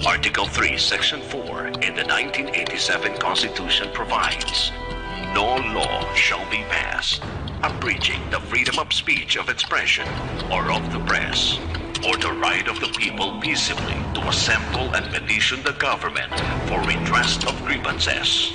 Article 3, Section 4 in the 1987 Constitution provides, no law shall be passed abridging the freedom of speech, of expression, or of the press, or the right of the people peaceably to assemble and petition the government for redress of grievances.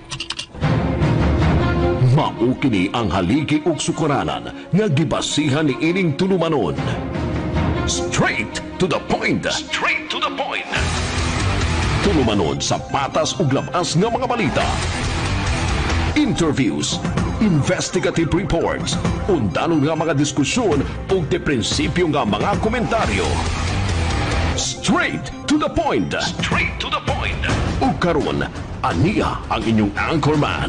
Mao kini ang haligi ug sukuranan nga gibasihan ni ining tulumanon. Straight to the point. Straight to the point. Tulumanon sa patas ug labas nga mga balita. Interviews, investigative reports, undanon nga mga diskusyon ug de prinsipyo nga mga komentaryo. Straight to the point. Straight to the point. Ug karon, aniya ang inyong anchorman.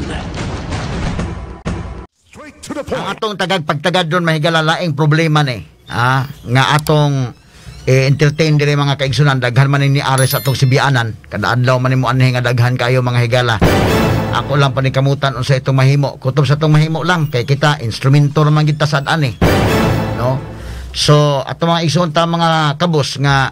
Straight to the point. Ang atong tagagpagtagad doon mahigala-laing problema ni. Nga atong entertain dire mga kaigsunan, daghan man ni Ares atong sibianan, kada adlaw man nimo anhi nga daghan kayo mga higala. Ako lang panikamutan unsa itong mahimo, kutob sa itong mahimo lang kay kita instrumento naman kita sad ani, no? So ato mga igsoon ta mga kabos nga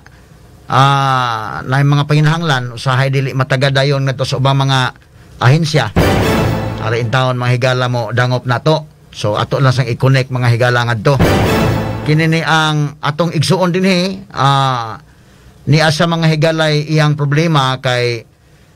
na mga panginahanglan usahay dili matagadayon ngadto sa ubang mga ahensya. Ari in taon mga higala mo dangop nato. So ato lang sang i-connect mga higala ngadto. Kini ni ang atong igsuon dinhi ni asa mga higalay iyang problema kay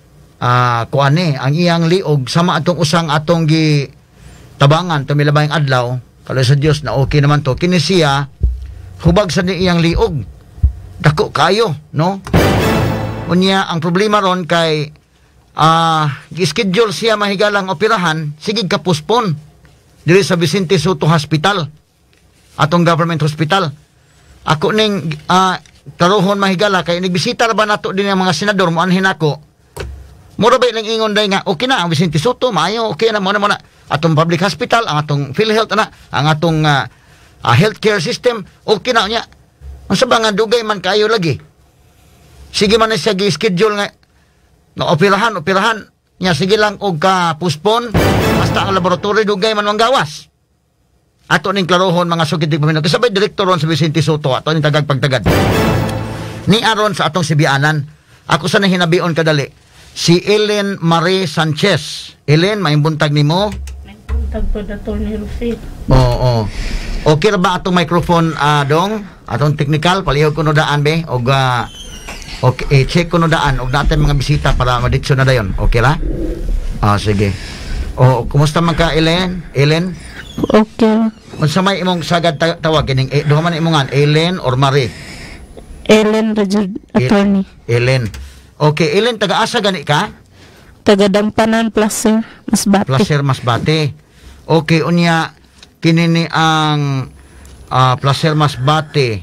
kuani ang iyang liog sama atong usang atong gi tabangan tumilabayng adlaw kalo sa Dios na okay naman to kini siya hubag sa iyang liog dako kayo no unya ang problema ron kay gi-schedule siya mahigalang operahan sige ka postpone diri sa Vicente Soto Hospital atong government hospital. Ako ning taruhon mahigala kay nagbisita ra ba nato din ang mga senador mo anhin ako. Mura ba nang ingon day nga okay na ang Vicente Soto maayo okay na mo na atong public hospital ang atong PhilHealth na ang atong healthcare system okay na nya. Unsa ba nga dugay man kayo lagi. Sige man na siya gi-schedule nga operahan nya sige lang og ka postpone basta ang laboratory dugay man ang gawas. Ato ning klarohon mga sugid paminaw. Sabay direktor ron sa Vicente Soto ato ning tagagpagtagad. Ni aron sa atong sibianan, ako sa hinabion kadali. Si Ellen Marie Sanchez. Ellen, may buntag nimo? May buntag po dato ni Rufit. Oo. Okay ra ba atong microphone dong? Atong technical palihog kuno daan be og okay, check kuno daan og natin mga bisita para maditso na dayon. Okay ra? Sige. Kumusta man ka Ellen? Ellen? Okay. Unsa may imong sagad tawag kining duha man imongan Ellen or Marie? Ellen Rajud attorney. Ellen. Okay, Ellen taga-asa gani ka? Taga Dampanan Placer Masbate. Placer Masbate. Okay, unya kini ni ang Placer Masbate.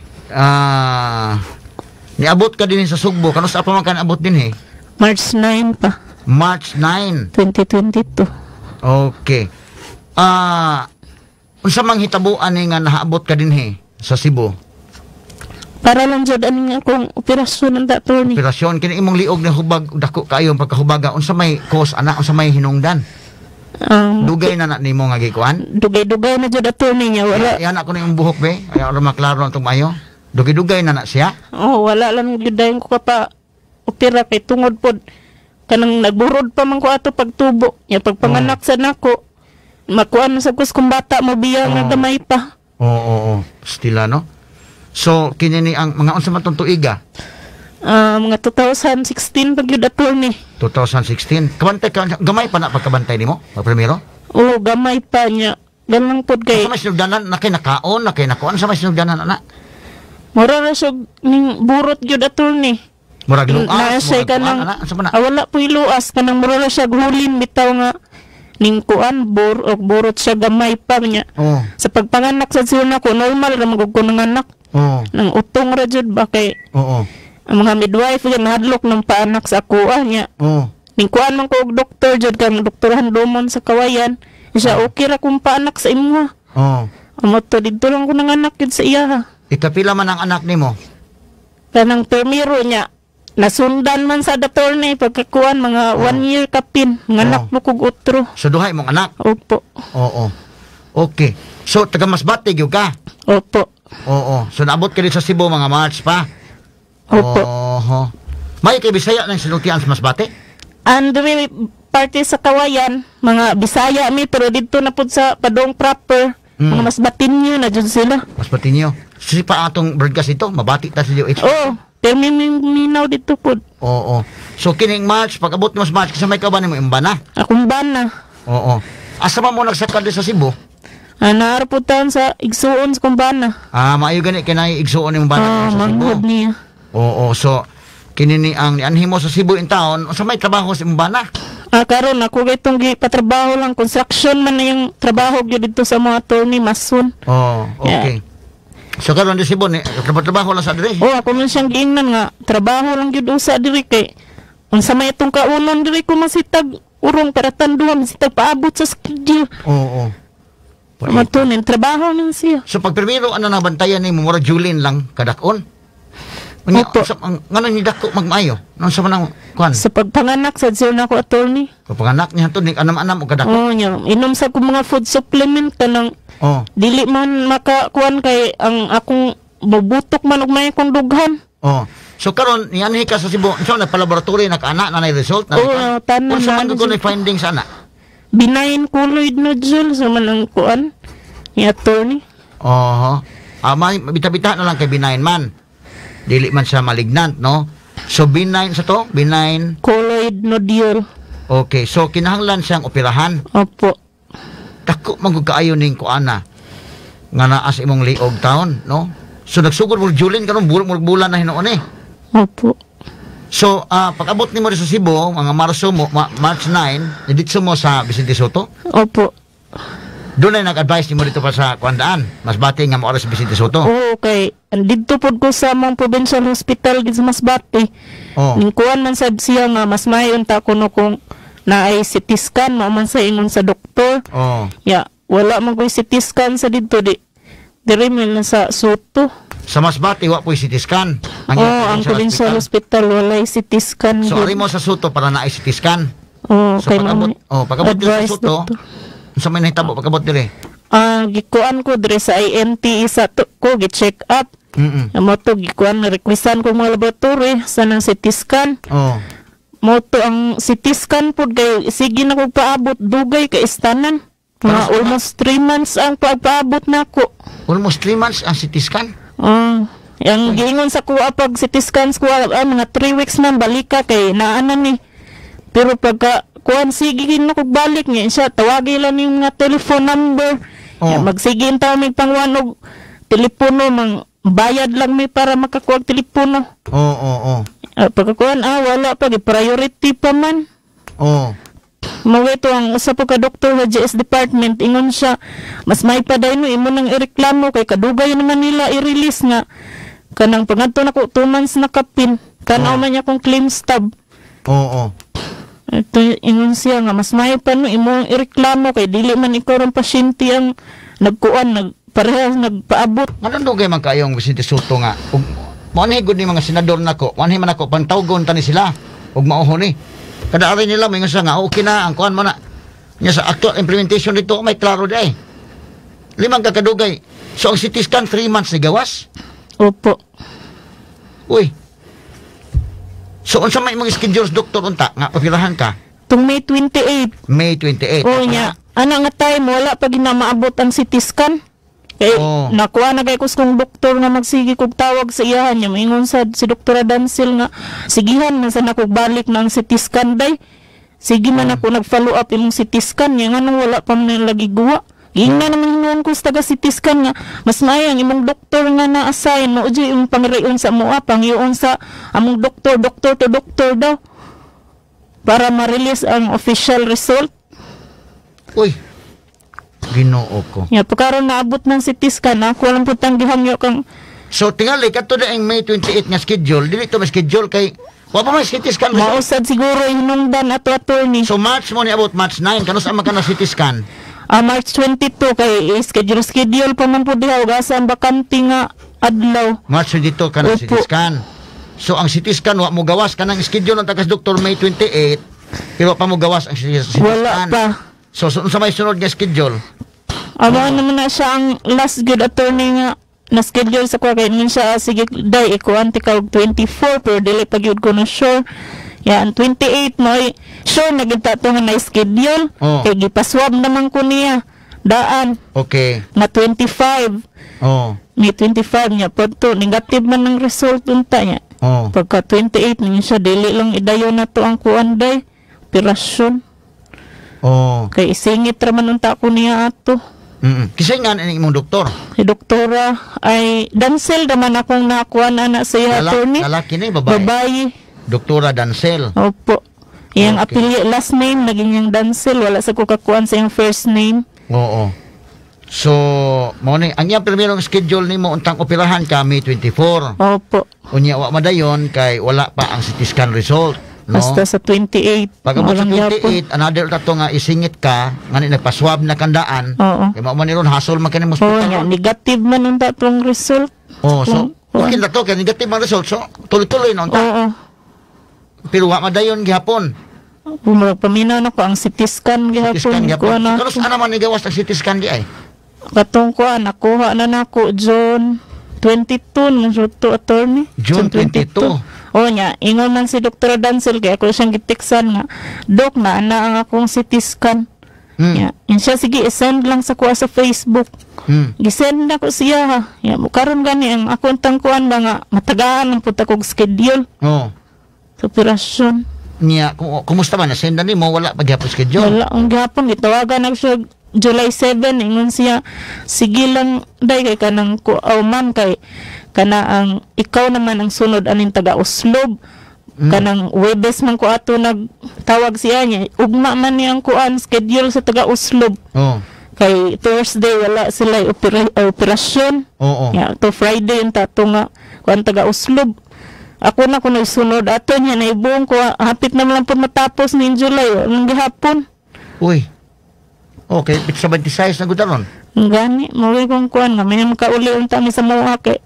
Niabot ka din sa Sugbo. Kano sa pa man kan abot din March 9 pa. March 9 2022. Okay. Unsa mang hitabuan ni nga nahaabot ka dinhi sa Cebu? Para lang jud ani akong operasyon ng attorney. Operasyon kini imong liog na hubag dako kayo pagkahubaga unsa may cause ana unsa may hinungdan? Dugay na nimo nga gikuan? Dugay na jud attorney niya wala. Yan ako na yung buhok be. Ayaw ra maklaro ang tumayo. Dugay na siya? Wala lang jud dayon ko pa opera kay tungod pod kanang nagburod pa man ko ato pagtubo. Ya pagpanganak sa nako. Makuan na sa kus kung bata mo biyang na damay pa. Oo. Stila, no? So, kinini ang mga unsa man tong tuiga? Mga 2016 pag yun attorney. 2016? Kabantay ka, gamay pa na pagkabantay ni mo? Primero? Oo, gamay pa niya. Ganang pod kay... Sa may sinugdanan, na kay nakaon, na kay nakuan, sa may sinugdanan, anak? Mura na siya ning burot yun attorney. Murag luas, murag kuan, anak? Sa mana? Wala po iluas, kanang mura na siya hulin, bitaw nga. Ning kuan burot siya gamay pa niya. Sa pagpanganak sa suna ko normal ra magud ko nanganak. Nang utong ra jud ba kay ang mga midwife yan nahadlok ng paanak sa kuan niya. Ning kuan man ko og doktor jud kang doktoran domon sa Kawayan. Siya okay ra kung paanak sa imo. Amo to didto lang ko nanganak jud sa iya. Ikapila man ang anak nimo? Kanang permiro niya nasundan man sa attorney pagkakuan mga 1 year kapin nganak mo kog utro. So duhay mong anak? Opo. Oo. Okay. So taga Masbate gyud ka? Opo. Oo. So naabot ka din sa Cebu mga March pa? Opo. May kay Bisaya nang sinultian sa Masbate? Andre parte sa Kawayan, mga Bisaya mi pero dito na pud sa Padong proper, mga Masbatinyo na jud sila. Masbatinyo. Si pa atong broadcast ito, mabati ta sa DOH. Oo, terminaw dito pud. Oo. So kining March, pag-abot mo sa March, kasi may kaban mo imbana. Akong bana. Oo. Asa man mo nagsakad sa Cebu? Naara po taon sa igsuon sa kumbana. Maayo gani kinay igsuon imong bana sa Cebu. Manghod niya. Oo. So kini ang nianhi mo sa Cebu in town, sa may trabaho sa imong bana? Karon ako gaytong patrabaho lang, construction man na yung trabaho gyud dito sa mga attorney mason. Oh, okay. Yeah. So karon di Cebu ni trabaho lang sa diri. Ako man siyang giingnan nga trabaho lang gyud usa diri kay unsa may itong kaunon diri ko masitag urong para tanduhan masitag paabot sa schedule. Oo. Matunin trabaho man siya. So pag primero ano nabantayan ni mo mura Julin lang kadakon? Ngano ni dako magmaayo? Nang sa manang kuan? Sa pagpanganak sa siya na ko attorney. Pagpanganak niya to ni anam-anam og kadako. Nya inom sa ko mga food supplement kanang dili man makakuan kay ang akong mabutok man og may kong dughan. So karon nianhi ka sa Cebu, so nagpa-laboratory naka-ana na result na. Tanan na. Kung ni findings ana? Benign colloid nodule sa manang kuan ni attorney. May bita-bita na lang kay benign man. Dili man siya malignant, no? So benign sa to? Benign colloid nodule. Okay, so kinahanglan siyang operahan. Opo. Dako man gud kaayo ning kuana nga naa sa imong liog taon, no? So nagsugod mo Julin karon bulan na hinuon eh. Opo. So pag-abot nimo sa Cebu mga Marso mo March 9, dito mo sa Vicente Soto? Opo. Doon ay nag-advise nimo dito pa sa Kuandaan. Masbate nga mo oras sa Vicente Soto. Okay. Dito pod ko sa mga provincial hospital gid sa Masbate. Ning kuan man sad siya nga mas mayon ta kuno kung naay CT scan mo man sa ingon sa doktor. Wala man koy CT scan sa dito di. Diri man sa Soto. Sa Masbate wa po'y CT scan. Ang provincial hospital wala CT scan. So ari mo sa Soto para naay CT scan. So kay pag-abot sa Soto. Sa may nahitabo pagkabot dire? Gikuan ko dire sa INT isa ko gi-check up. Mo to gikuan na requestan ko mga laboratory sa nang CT scan. Mo to ang CT scan pod kay sige na ko paabot dugay kay istanan. Almost 3 months ang pagpaabot nako. Almost 3 months ang CT scan? Yang giingon sa kuha pag CT scans ko mga 3 weeks man balika kay naanan ni. Pero pagka kuan sige na ko balik niya siya tawagi lang yung nga telephone number. Magsige taw may pangwanog telepono mang bayad lang may para makakuha telepono. Pagkakuan wala pa priority pa man. Mawito ang usa po ka doktor sa GS department ingon siya mas may paday no imo nang ireklamo kay kadugay naman nila i-release nga kanang pangadto nako 2 months na kapin tanaw man niya kung claim stub. Ito ingon siya nga mas may pa no imo ireklamo kay dili man ikaw ang pasyente ang nagkuan nagparehas nagpaabot. Ngano dugay man kayong Vicente Soto nga ug manhi gud ni mga senador nako manhi man ako pantawgon tani sila ug mauho ni kada ari nila may nga nga okay na ang kuan mo na nya sa actual implementation dito may klaro di ay 5 kadugay. So ang CT scan 3 months ni gawas? Opo. Uy. So unsa may mga schedules doktor unta nga papirahan ka? Tung May 28. May 28. Nya ana nga time wala pa ginamaabot ang CT scan. Kay nakuha na kay kung doktor nga magsige kog tawag sa iyahan niya maingon sad si Dr. Dancil nga sigihan man sa nako balik ng CT scan day. Sige man ako nag-follow up imong CT scan niya nga wala pa man lagi guwa. Ingna naman hingon ko sa taga CT scan nga mas mayang imong doktor nga na-assign mo uji yung pangriyon sa mua pangyoon sa among doktor to doktor daw para ma-release ang official result. Uy. Ginoo ko. Pagkaroon naabot ng CT scan ako lang putang gihangyo kang so tingali kadto na ang May 28 nga schedule dili to may schedule kay wa pa may CT scan mausad siguro hinungdan ato attorney. So March mo ni abot March 9 kanus ang magkana CT scan? March 22 kay schedule pa man po diha ug asa ang bakante nga adlaw. March 22 kana CT scan. So ang CT scan wa mo gawas kanang schedule ng tagas doktor May 28 pero pa mo gawas ang CT scan. Wala pa. So sa may sunod nga schedule? Amo naman na siya ang last good attorney nga na-schedule sa kuha kay nun siya, sige, day, ikuan tika og 24, pero dili pag-yun ko na sure. Yan, 28 mo, sure, nagita ito nga na-schedule. Kaya gipaswab naman ko niya. Daan. Okay. Na 25. May 25 niya. Pagto, negative man ng result unta niya. Pagka 28 niya siya, dili lang idayo na to ang kuan day. Operasyon. Kaya isingit raman unta ko niya ato. Kisay nga ang imong doktor? Si doktora ay Dancel naman akong nakuha na anak sa iya attorney. Lalaki na babae? Babae. Doktora Dancel? Opo. Iyang last name, naging yung Dancel. Wala sa kukakuan sa yung first name. Oo. So, ang iyang primerong schedule ni mo untang operahan ka May 24. Opo. Unya, wa madayon kay wala pa ang CT scan result. No? Basta sa 28. Pagka mo sa 28, another tato nga isingit ka, nga nagpa-swab na kandaan. Oo. Kaya mo man niron, hasol man ka ng hospital. Oo, negative man ang tatong result. So, okay na to, kaya negative ang result. So, tuloy-tuloy na unta. Oo. Pero wa madayon gihapon. Paminaw na ko ang CT scan gihapon. CT scan gihapon. Kanos ana man igawas ang CT scan di ay? Katong ko, nakuha na nako June 22, nung to attorney. June 22. O niya, ingon man si Dr. Dancel, kaya ako siyang gitiksan nga, Dok, na ang akong CT scan. Yeah. Yan siya, sige, isend lang sa kuha sa Facebook. Gisend na ko siya, ha. Yeah, karon gani, ang akong tangkuan ba nga, matagaan ang puta kong schedule. Sa operasyon. Niya, kumusta ba? Nasendan ni mo, wala paghapon schedule? Wala, ang gapon, gitawagan na siya July 7, ingon siya, sige lang, day, kay kanang kuauman, kay kana ang ikaw naman ang sunod aning taga-Uslob. Kanang Webes man ko ato nagtawag siya niya. Ugma man niya ang kuan schedule sa taga-Uslob. Kay Thursday wala sila operasyon. Yeah, to Friday yung tato nga kuan taga-Uslob. Ako na kuno sunod ato niya na ibuong ko hapit na lang po matapos ni July ang gihapon. Uy. Okay, sa 26 na gudaron. Gani, mawag kong kuan nga may makauli unta mi sa mga kay.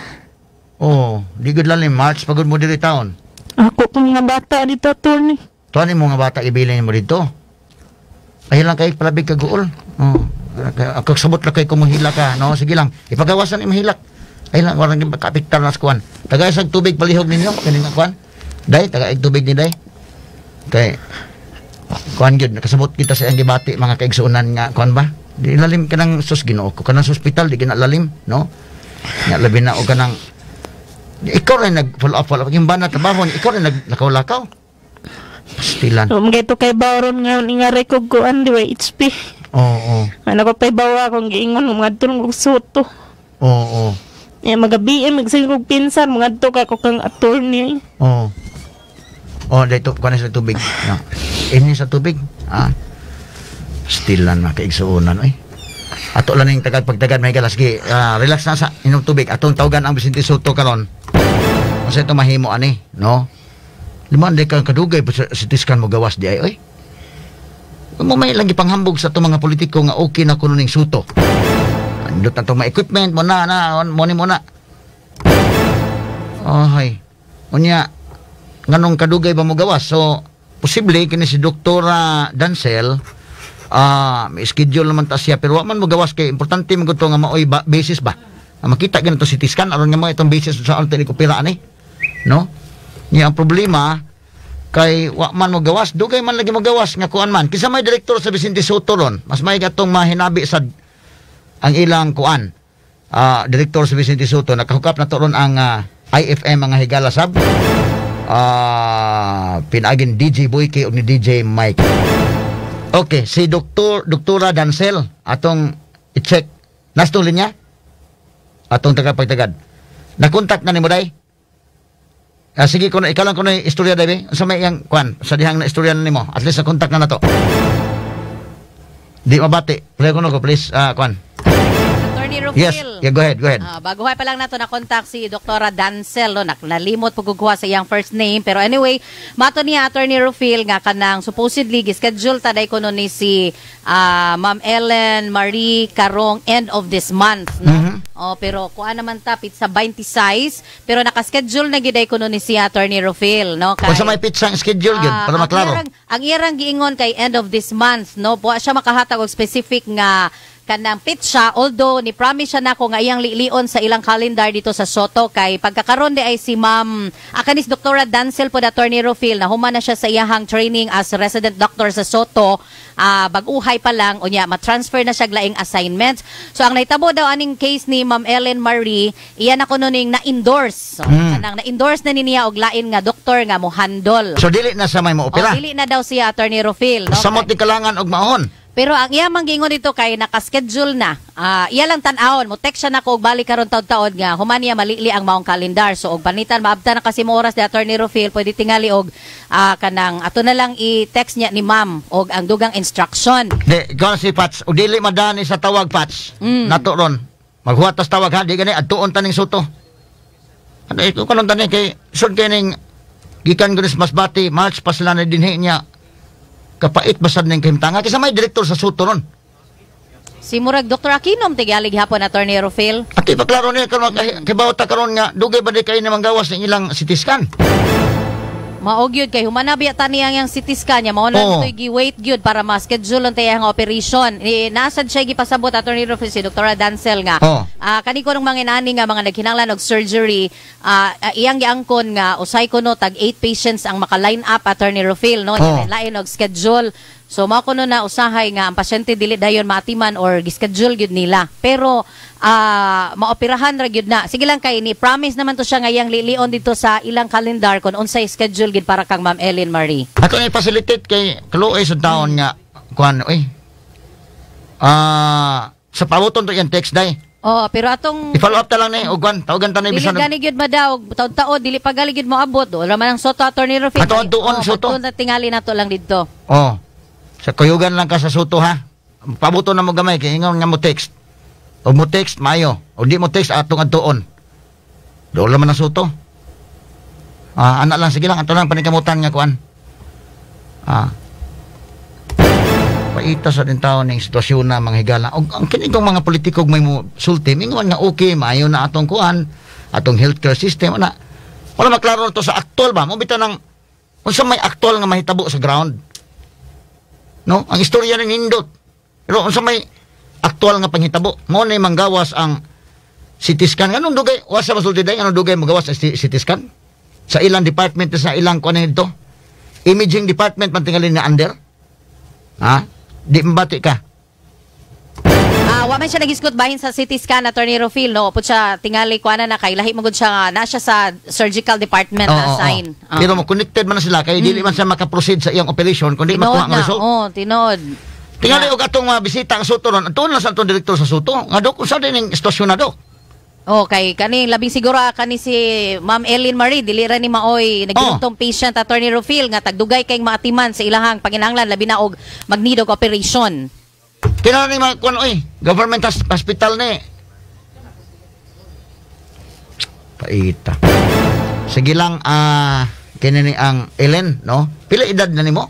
Di good lang ni March pagod mo diri taon. Ako kung mga bata dito, attorney. Tuan mo nga bata ibilin mo dito. Ay lang kay palabig ka guol. Ako sabot lang kay kumuhila ka. No, sige lang. Ipagawasan ni mahilak. Ay lang warang kapiktar na skuan. Tagay sa tubig palihog ninyo kaning kuan. Day, tagay tubig ni day. Kay kuan gyud nakasabot kita sa ang gibati mga kaigsuonan nga kuan ba? Di lalim ka ng sus Ginoo ko kanang hospital di kinalalim, no? Nya labi na og kanang ikaw rin nag-follow up yung ba na trabaho ikaw rin naglakaw-lakaw pastilan mga ito kay Bawron nga ingari ko kuan di ba HP ano ko pa'y bawa akong giingon mga tulong kong suto magabi magsiging kong pinsan mga ito ka kong attorney dito kuan sa tubig ini sa tubig pastilan makaigsuunan ato lang yung pagtagad may galas relax na sa inom tubig atong tawagan ang Vicente Soto karon kasi ito mahimo ani no liman di ka kadugay sa scan mo gawas di ay mo may lagi panghambog sa itong mga politiko nga okay na kuno ning Soto andot na itong mga equipment mo na unya nganong kadugay ba mo gawas so posible kini si Dr. Dancel may schedule naman ta siya pero wa man mo gawas kay importante mo to nga maoy basis ba makita ganito si CT scan aron nga mo itong basis sa alta ni kupira ani no niya ang problema kay wa man mo gawas dugay man lagi mo gawas nga kuan man kinsa may direktor sa Vicente Soto ron mas may gatong mahinabi sad ang ilang kuan direktor sa Vicente Soto nakahukap na to ron ang IFM mga higala sab pinagin DJ Boyke ug ni DJ Mike. Okay, si Doktora Dancel atong i-check. Nastulin niya? Atong tagapagtagad. Nakontak na ni mo day? Sige, ikaw lang ko na istorya day, sa may iyang kwan, sa dihang na istorya na ni mo. At least nakontak na to. Di mabati. Play ko no ko, please, kwan. Attorney Rufil. Yes, yeah, go ahead. Baguhay pa lang nato na contact si Dr. Dancel, no? Nalimot pagkukuha sa iyang first name. Pero anyway, mato niya Attorney Rufil nga kanang supposedly schedule taday ko ni si Ma'am Ellen Marie Karong end of this month, no? Pero kuha naman tapit sa 26, pero naka-schedule na giday ko ni si Attorney Rufil, no? Kung sa may pizza schedule yun, para maklaro. Ang irang giingon kay end of this month, no? Buwa siya makahatag og specific nga kanang pitsa, although ni promise siya nako nga iyang lilion sa ilang calendar dito sa Soto kay pagkakaron di ay si Ma'am akanis Dr. Dancel po Attorney Rufil na human na siya sa iyang training as resident doctor sa Soto. Bag-uhay pa lang unya matransfer na siya laing assignments. So ang nahitabo daw aning case ni Ma'am Ellen Marie, iyan ako nuning na-endorse. So, kanang na-endorse na niya og lain nga doktor nga mo handle. So dili na sa may maopera. Dili na daw siya Attorney Rufil, no? Samot ni kalangan og maon. Pero ang iya manggingon dito kay naka-schedule na. Iya lang tan-awon mo text siya nako og balik karon taud-taud nga human niya malili ang maong calendar. So og panitan maabta na kasi mo oras ni Attorney Rufil pwede tingali og kanang ato na lang i-text niya ni ma'am og ang dugang instruction. Di ikaw si Pats o dili madani sa tawag Pats. Nato ron. Maghuwatas tawag ha di gani adtuon taning Soto. Ano ito kanon tani kay sud kay ning gikan gunis Masbati March pa sila na dinhi niya. Kapait basad ning kahimtanga kasi may direktor sa Soto ron. Si Murag Dr. Akinom tigalig hapon Attorney Rufil. At ipaklaro niya karon kay bawat karon nga dugay ba di kay namang gawas ng ilang CT scan. Maog yun kay humanabi at taniyang yung CT scan niya mao na ito'y gi-wait gyud para ma-schedule ang tayang operation. Nasad siya gipasabot Attorney Rufil si Dr. Dancel nga. Kani ko nung mga inani nga mga nagkinahanglan og surgery, iyang giangkon nga usay kuno tag 8 patients ang maka-line up Attorney Rufil no. Lain og schedule. So mao kuno na usahay nga ang pasyente dili dayon maatiman or gi-schedule gyud nila. Pero maoperahan ra gyud na. Sige lang kay ni promise naman to siya nga iyang lilion dito sa ilang calendar kun unsay schedule gyud para kang Ma'am Ellen Marie. Ato ni facilitate kay Chloe sa taon nga kuan sa pabuton to yang text day. Pero atong i-follow up ta lang ni ugwan tawagan ta ni bisan. Dili gani gyud madaw taud-taud dili pa gali gyud mo abot. Wala man ang Soto Attorney Rufil. Ato doon Soto. Ato na tingali nato lang didto. Sa kuyugan lang ka sa Soto ha. Pabuto na mo gamay kay ingon nga mo text. O mo text mayo. O di mo text atong adtuon. Doon naman ang Soto. Anak lang sige lang ato lang panikamutan nga kuan. Paita sa din taon ning sitwasyon na mga higala. Og ang kini kong mga politiko may mo sulti mingon nga okay maayo na atong kuan, atong healthcare system ana. Wala maklaro to sa aktual ba? Mo bitaw nang unsa may aktual nga mahitabo sa ground. No, ang istorya ni nindot. Pero unsa may aktual nga panghitabo? Mo na manggawas ang CT scan. Anong dugay? Wasa masulti day anong dugay magawas ang CT scan? Sa ilang department sa ilang kuan nito? Imaging department man tingali na under? Di mbati ka. Wa man siya nagisgot bahin sa CT scan Attorney Rufil no. Pud siya tingali kuana na kay lahi magud siya na siya sa surgical department na assign. Pero mo connected man na sila kay dili man siya maka-proceed sa iyang operation kundi makuha ang result. Tinod. Tingali og atong bisita ang Soto ron. Antuon lang sa atong direktor sa Soto. Nga dok usa din ning istasyon na dok. Kay kani labing siguro kani si Ma'am Ellen Marie dili ra ni maoy nagdutong patient Attorney Rufil nga tagdugay kay maatiman sa ilahang panginahanglan labi na og mag-need og operation. Kailangan ni kuan government hospital ni. Paita. Sige lang kini ni ang Ellen no. Pila edad na nimo?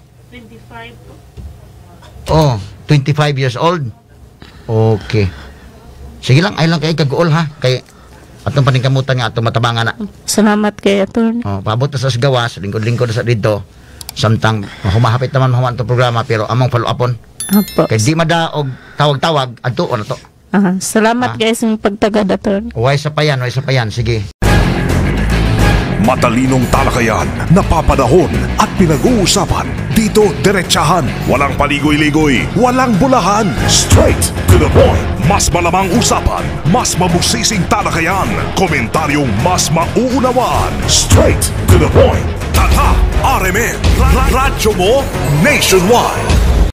25 po. 25 years old. Okay. Sige lang ay lang kay kaguol ha kay atong paningkamutan nga atong matabangan na. Salamat kay Attorney. Paabot na sa gawas lingkod-lingkod sa dito. Samtang humahapit naman human to programa pero among follow upon. Apo. Kaya di mada og tawag-tawag adto na to. Salamat guys ng pagtagad Attorney. Way sa payan, sige. Matalinong talakayan, napapanahon at pinag-uusapan. Dito diretsahan, walang paligoy-ligoy, walang bulahan. Straight to the point. Mas malamang usapan, mas mabusising talakayan, komentaryong mas mauunawaan. Straight to the point. Tata, RMN, radyo mo nationwide.